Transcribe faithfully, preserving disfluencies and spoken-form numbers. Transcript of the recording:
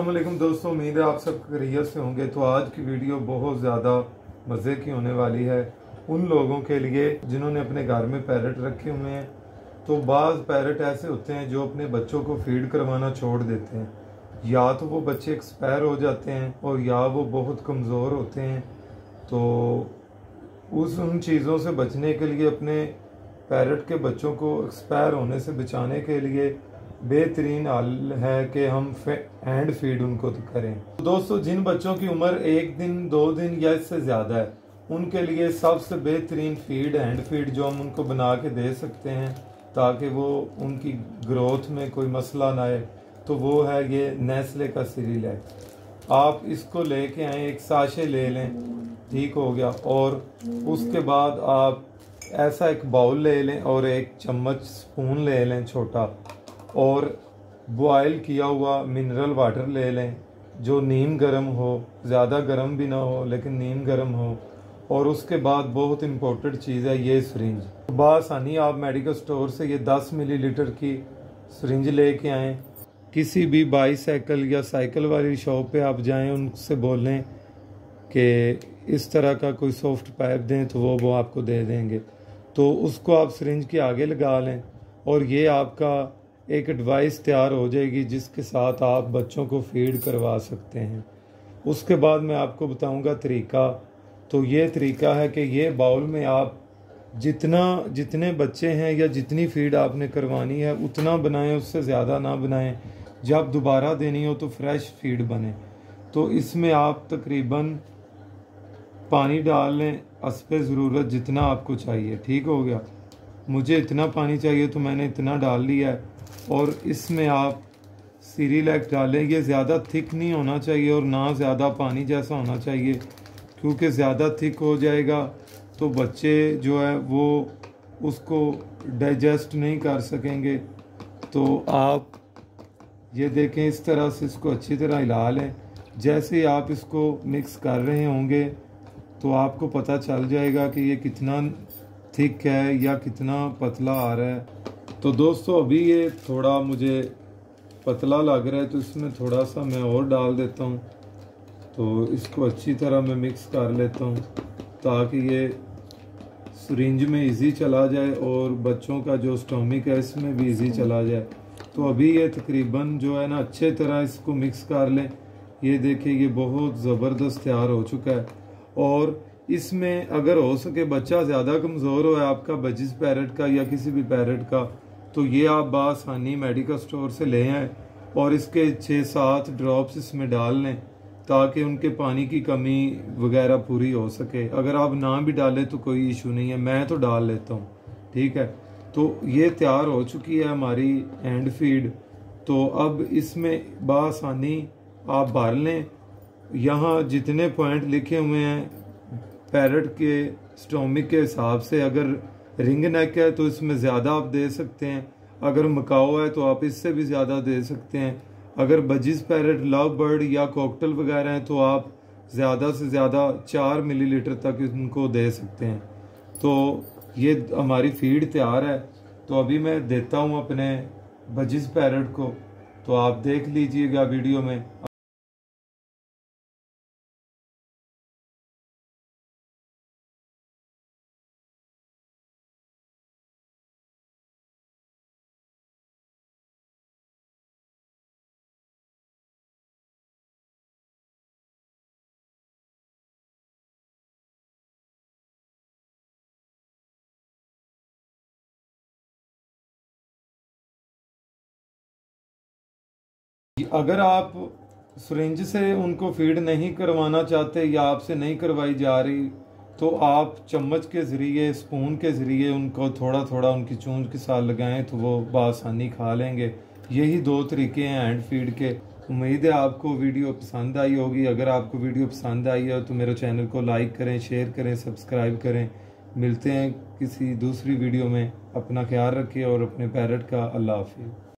अस्सलाम वालेकुम दोस्तों, उम्मीद है आप सब खैरियत से होंगे। तो आज की वीडियो बहुत ज़्यादा मज़े की होने वाली है उन लोगों के लिए जिन्होंने अपने घर में पैरट रखे हुए हैं। तो बाज़ पैरट ऐसे होते हैं जो अपने बच्चों को फीड करवाना छोड़ देते हैं, या तो वो बच्चे एक्सपायर हो जाते हैं और या वो बहुत कमज़ोर होते हैं। तो उस उन चीज़ों से बचने के लिए, अपने पैरट के बच्चों को एक्सपायर होने से बचाने के लिए बेहतरीन हल है कि हम हैंड फीड उनको करें। तो दोस्तों, जिन बच्चों की उम्र एक दिन दो दिन या इससे ज़्यादा है, उनके लिए सबसे बेहतरीन फीड हैंड फीड जो हम उनको बना के दे सकते हैं ताकि वो उनकी ग्रोथ में कोई मसला ना आए, तो वो है ये नेस्ले का सीरियलैक। आप इसको लेके आए, एक साशे ले लें, ठीक हो गया। और उसके बाद आप ऐसा एक बाउल ले लें और एक चम्मच स्पून ले लें छोटा, और बॉयल किया हुआ मिनरल वाटर ले लें जो नीम गर्म हो, ज़्यादा गर्म भी ना हो लेकिन नीम गर्म हो। और उसके बाद बहुत इम्पोर्टेंट चीज़ है ये सिरिंज। बासानी आप मेडिकल स्टोर से ये दस मिलीलीटर की सिरिंज लेके आएँ। किसी भी बाईसाइकिल या साइकिल वाली शॉप पे आप जाएं, उनसे बोलें कि इस तरह का कोई सॉफ्ट पाइप दें, तो वो वो आपको दे देंगे। तो उसको आप सिरिंज के आगे लगा लें और ये आपका एक डिवाइस तैयार हो जाएगी जिसके साथ आप बच्चों को फीड करवा सकते हैं। उसके बाद मैं आपको बताऊंगा तरीका। तो ये तरीका है कि ये बाउल में आप जितना जितने बच्चे हैं या जितनी फीड आपने करवानी है उतना बनाएं, उससे ज़्यादा ना बनाएं। जब दोबारा देनी हो तो फ्रेश फीड बने। तो इसमें आप तकरीबन पानी डाल लें हस्बे ज़रूरत, जितना आपको चाहिए, ठीक हो गया। मुझे इतना पानी चाहिए तो मैंने इतना डाल लिया है। और इसमें आप सीरियलैक डालें। ये ज़्यादा थिक नहीं होना चाहिए और ना ज़्यादा पानी जैसा होना चाहिए, क्योंकि ज़्यादा थिक हो जाएगा तो बच्चे जो है वो उसको डाइजेस्ट नहीं कर सकेंगे। तो आप ये देखें, इस तरह से इसको अच्छी तरह हिला लें। जैसे ही आप इसको मिक्स कर रहे होंगे तो आपको पता चल जाएगा कि ये कितना थिक है या कितना पतला आ रहा है। तो दोस्तों, अभी ये थोड़ा मुझे पतला लग रहा है तो इसमें थोड़ा सा मैं और डाल देता हूँ। तो इसको अच्छी तरह मैं मिक्स कर लेता हूँ ताकि ये सिरिंज में इजी चला जाए और बच्चों का जो स्टोमिक है इसमें भी इजी चला जाए। तो अभी ये तकरीबन जो है ना, अच्छे तरह इसको मिक्स कर लें। ये देखिए, ये बहुत ज़बरदस्त तैयार हो चुका है। और इसमें अगर हो सके बच्चा ज़्यादा कमज़ोर हो आपका बजिस पैरट का या किसी भी पैरट का, तो ये आप बासानी मेडिकल स्टोर से ले आएँ और इसके छः सात ड्रॉप्स इसमें डाल लें ताकि उनके पानी की कमी वगैरह पूरी हो सके। अगर आप ना भी डालें तो कोई इशू नहीं है, मैं तो डाल लेता हूँ, ठीक है। तो ये तैयार हो चुकी है हमारी हैंड फीड। तो अब इसमें बासानी आप भर लें। यहाँ जितने पॉइंट लिखे हुए हैं पैरट के स्टोमिक के हिसाब से, अगर रिंग नेक है तो इसमें ज़्यादा आप दे सकते हैं, अगर मकाओ है तो आप इससे भी ज़्यादा दे सकते हैं। अगर बजिस पैरट, लव बर्ड या कॉकटेल वगैरह हैं तो आप ज़्यादा से ज़्यादा चार मिलीलीटर तक इनको दे सकते हैं। तो ये हमारी फीड तैयार है। तो अभी मैं देता हूँ अपने बजिस पैरट को, तो आप देख लीजिएगा वीडियो में। अगर आप सिरिंज से उनको फीड नहीं करवाना चाहते या आपसे नहीं करवाई जा रही, तो आप चम्मच के ज़रिए, स्पून के ज़रिए उनको थोड़ा थोड़ा उनकी चूंझ के साथ लगाएं तो वो बासानी खा लेंगे। यही दो तरीके हैं हैंड फीड के। उम्मीद है आपको वीडियो पसंद आई होगी। अगर आपको वीडियो पसंद आई हो तो मेरे चैनल को लाइक करें, शेयर करें, सब्सक्राइब करें। मिलते हैं किसी दूसरी वीडियो में। अपना ख्याल रखिए और अपने पैरट का। अल्लाह हाफिज़।